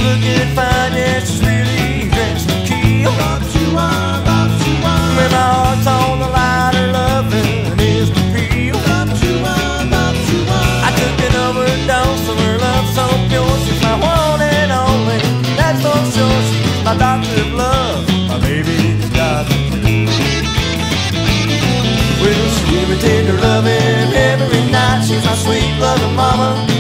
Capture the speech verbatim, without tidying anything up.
looking fine, yeah, she's really dressed to kill. When my heart's on the line, her loving is the peel. I took an overdose of her love so pure. She's my one and only, that's for sure. She's my doctor of love, my baby got the cure. Well, she give me tender loving every night. She's my sweet loving mama.